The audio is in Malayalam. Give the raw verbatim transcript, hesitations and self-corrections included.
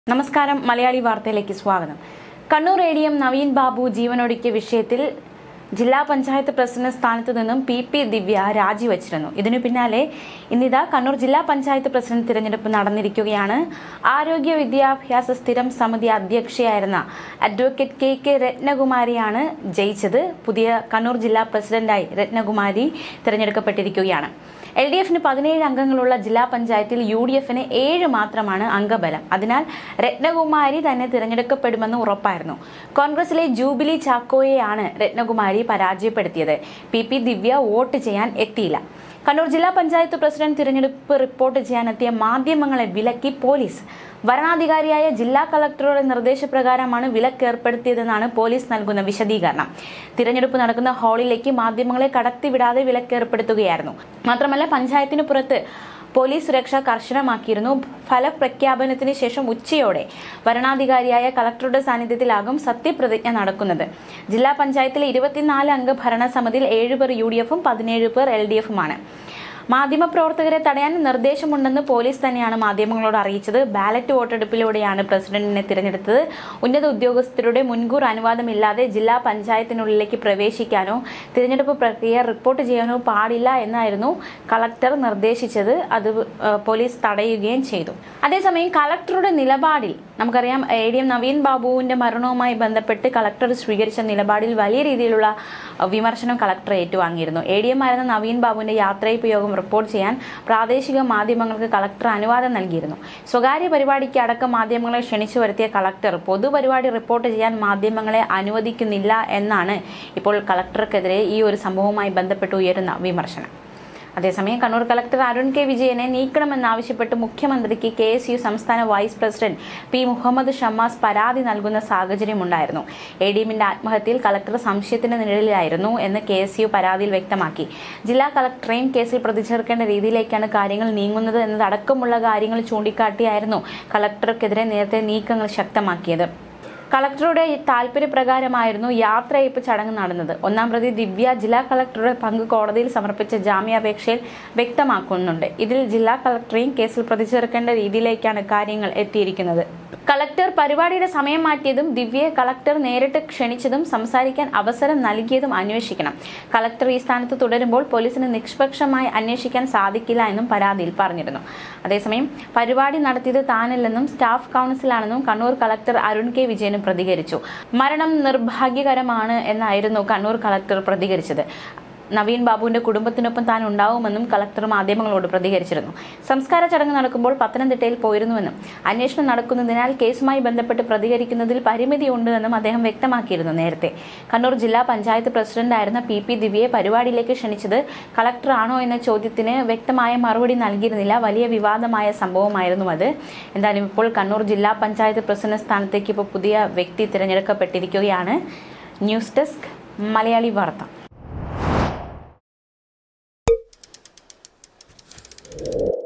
നമസ്കാരം മലയാളി വാർത്തയിലേക്ക് സ്വാഗതം. Kannur A D M Naveen Babu ജീവനൊടുക്കിയ വിഷയത്തിൽ ജില്ലാ പഞ്ചായത്ത് പ്രസിഡന്റ് സ്ഥാനത്തു നിന്നും പി പി ദിവ്യ രാജിവെച്ചിരുന്നു. ഇതിനു പിന്നാലെ ഇന്നിതാ കണ്ണൂർ ജില്ലാ പഞ്ചായത്ത് പ്രസിഡന്റ് തിരഞ്ഞെടുപ്പ് നടന്നിരിക്കുകയാണ്. ആരോഗ്യ വിദ്യാഭ്യാസ സ്ഥിരം സമിതി അധ്യക്ഷയായിരുന്ന അഡ്വക്കേറ്റ് കെ കെ രത്നകുമാരിയാണ് ജയിച്ചത്. പുതിയ കണ്ണൂർ ജില്ലാ പ്രസിഡന്റായി രത്നകുമാരി തിരഞ്ഞെടുക്കപ്പെട്ടിരിക്കുകയാണ്. എൽ ഡി എഫിന് പതിനേഴ് അംഗങ്ങളുള്ള ജില്ലാ പഞ്ചായത്തിൽ യു ഡി എഫിന് ഏഴ് മാത്രമാണ് അംഗബലം. അതിനാൽ രത്നകുമാരി തന്നെ തിരഞ്ഞെടുക്കപ്പെടുമെന്ന് ഉറപ്പായിരുന്നു. കോൺഗ്രസിലെ ജൂബിലി ചാക്കോയെയാണ് രത്നകുമാരി പരാജയപ്പെടുത്തിയത്. പി പി ദിവ്യ വോട്ട് ചെയ്യാൻ എത്തിയില്ല. കണ്ണൂർ ജില്ലാ പഞ്ചായത്ത് പ്രസിഡന്റ് തിരഞ്ഞെടുപ്പ് റിപ്പോർട്ട് ചെയ്യാനെത്തിയ മാധ്യമങ്ങളെ വിലക്കി പോലീസ്. വരണാധികാരിയായ ജില്ലാ കളക്ടറുടെ നിർദ്ദേശപ്രകാരമാണ് വിലക്ക് ഏർപ്പെടുത്തിയതെന്നാണ് പോലീസ് നൽകുന്ന വിശദീകരണം. തിരഞ്ഞെടുപ്പ് നടക്കുന്ന ഹാളിലേക്ക് മാധ്യമങ്ങളെ കടത്തിവിടാതെ വിലക്ക് ഏർപ്പെടുത്തുകയായിരുന്നു. മാത്രമല്ല പഞ്ചായത്തിന് പുറത്ത് പോലീസ് സുരക്ഷ കർശനമാക്കിയിരുന്നു. ഫലപ്രഖ്യാപനത്തിന് ശേഷം ഉച്ചയോടെ വരണാധികാരിയായ കളക്ടറുടെ സാന്നിധ്യത്തിലാകും സത്യപ്രതിജ്ഞ നടക്കുന്നത്. ജില്ലാ പഞ്ചായത്തിലെ ഇരുപത്തിനാല് അംഗ ഭരണസമിതിയിൽ ഏഴുപേർ യു ഡി എഫും പതിനേഴ് പേർ എൽ ഡി എഫുമാണ്. മാധ്യമപ്രവർത്തകരെ തടയാൻ നിർദ്ദേശമുണ്ടെന്ന് പോലീസ് തന്നെയാണ് മാധ്യമങ്ങളോട് അറിയിച്ചത്. ബാലറ്റ് വോട്ടെടുപ്പിലൂടെയാണ് പ്രസിഡന്റിനെ തിരഞ്ഞെടുത്തത്. ഉന്നത ഉദ്യോഗസ്ഥരുടെ മുൻകൂർ അനുവാദമില്ലാതെ ജില്ലാ പഞ്ചായത്തിനുള്ളിലേക്ക് പ്രവേശിക്കാനോ തിരഞ്ഞെടുപ്പ് പ്രക്രിയ റിപ്പോർട്ട് ചെയ്യാനോ പാടില്ല എന്നായിരുന്നു കളക്ടർ നിർദ്ദേശിച്ചത്. അത് പോലീസ് തടയുകയും ചെയ്തു. അതേസമയം കളക്ടറുടെ നിലപാടിൽ നമുക്കറിയാം, എ ഡി എം നവീൻ ബാബുവിന്റെ മരണവുമായി ബന്ധപ്പെട്ട് കളക്ടർ സ്വീകരിച്ച നിലപാടിൽ വലിയ രീതിയിലുള്ള വിമർശനം കളക്ടർ ഏറ്റുവാങ്ങിയിരുന്നു. എ ഡി എം ആയിരുന്ന നവീൻ ബാബുവിന്റെ യാത്രയപ്പ് യോഗം റിപ്പോർട്ട് ചെയ്യാൻ പ്രാദേശിക മാധ്യമങ്ങൾക്ക് കളക്ടർ അനുവാദം നൽകിയിരുന്നു. സ്വകാര്യ പരിപാടിക്ക് അടക്കം മാധ്യമങ്ങളെ ക്ഷണിച്ചു വരുത്തിയ കളക്ടർ പൊതുപരിപാടി റിപ്പോർട്ട് ചെയ്യാൻ മാധ്യമങ്ങളെ അനുവദിക്കുന്നില്ല എന്നാണ് ഇപ്പോൾ കളക്ടർക്കെതിരെ ഈ ഒരു സംഭവവുമായി ബന്ധപ്പെട്ട് ഉയരുന്ന വിമർശനം. അതേസമയം കണ്ണൂർ കളക്ടർ അരുൺ കെ വിജയനെ നീക്കണമെന്നാവശ്യപ്പെട്ട് മുഖ്യമന്ത്രിക്ക് കെ എസ് യു സംസ്ഥാന vice president P Muhammad Shammas പരാതി നൽകുന്ന സാഹചര്യമുണ്ടായിരുന്നു. എ ഡി എമ്മിന്റെ ആത്മഹത്യയിൽ കളക്ടർ സംശയത്തിന്റെ നിഴലിലായിരുന്നു എന്ന് കെ എസ് യു പരാതിയിൽ വ്യക്തമാക്കി. ജില്ലാ കളക്ടറെയും കേസിൽ പ്രതി ചേർക്കേണ്ട രീതിയിലേക്കാണ് കാര്യങ്ങൾ നീങ്ങുന്നത് എന്നതടക്കമുള്ള കാര്യങ്ങൾ ചൂണ്ടിക്കാട്ടിയായിരുന്നു കളക്ടർക്കെതിരെ നേരത്തെ നീക്കങ്ങൾ ശക്തമാക്കിയത്. കളക്ടറുടെ താൽപര്യപ്രകാരമായിരുന്നു യാത്രയയപ്പ് ചടങ്ങ് നടന്നത്. ഒന്നാം പ്രതി ദിവ്യ ജില്ലാ കളക്ടറുടെ പങ്ക് കോടതിയിൽ സമർപ്പിച്ച ജാമ്യാപേക്ഷയിൽ വ്യക്തമാക്കുന്നുണ്ട്. ഇതിൽ ജില്ലാ കളക്ടറെയും കേസിൽ പ്രതി ചേർക്കേണ്ട രീതിയിലേക്കാണ് കാര്യങ്ങൾ എത്തിയിരിക്കുന്നത്. കളക്ടർ പരിപാടിയുടെ സമയം മാറ്റിയതും ദിവ്യയെ കളക്ടർ നേരിട്ട് ക്ഷണിച്ചതും സംസാരിക്കാൻ അവസരം നൽകിയതും അന്വേഷിക്കണം. കളക്ടർ ഈ സ്ഥാനത്ത് തുടരുമ്പോൾ പോലീസിന് നിഷ്പക്ഷമായി അന്വേഷിക്കാൻ സാധിക്കില്ല എന്നും പരാതിയിൽ പറഞ്ഞിരുന്നു. അതേസമയം പരിപാടി നടത്തിയത് താനല്ലെന്നും സ്റ്റാഫ് കൗൺസിലാണെന്നും കണ്ണൂർ കളക്ടർ അരുൺ കെ വിജയൻ പ്രതികരിച്ചു. മരണം നിർഭാഗ്യകരമാണ് എന്നായിരുന്നു കണ്ണൂർ കളക്ടർ പ്രതികരിച്ചത്. നവീൻ ബാബുവിന്റെ കുടുംബത്തിനൊപ്പം താൻ ഉണ്ടാവുമെന്നും കളക്ടർ മാധ്യമങ്ങളോട് പ്രതികരിച്ചിരുന്നു. സംസ്കാര ചടങ്ങ് നടക്കുമ്പോൾ പത്തനംതിട്ടയിൽ പോയിരുന്നുവെന്നും അന്വേഷണം നടക്കുന്നതിനാൽ കേസുമായി ബന്ധപ്പെട്ട് പ്രതികരിക്കുന്നതിൽ പരിമിതിയുണ്ടെന്നും അദ്ദേഹം വ്യക്തമാക്കിയിരുന്നു. നേരത്തെ കണ്ണൂർ ജില്ലാ പഞ്ചായത്ത് പ്രസിഡന്റായിരുന്ന പി പി ദിവ്യയെ പരിപാടിയിലേക്ക് ക്ഷണിച്ചത് കളക്ടർ ആണോ എന്ന ചോദ്യത്തിന് വ്യക്തമായ മറുപടി നൽകിയിരുന്നില്ല. വലിയ വിവാദമായ സംഭവമായിരുന്നു അത്. എന്തായാലും ഇപ്പോൾ കണ്ണൂർ ജില്ലാ പഞ്ചായത്ത് പ്രസിഡന്റ് സ്ഥാനത്തേക്ക് ഇപ്പോൾ പുതിയ വ്യക്തി തിരഞ്ഞെടുക്കപ്പെട്ടിരിക്കുകയാണ്. ന്യൂസ് ഡെസ്ക് മലയാളി വാർത്ത.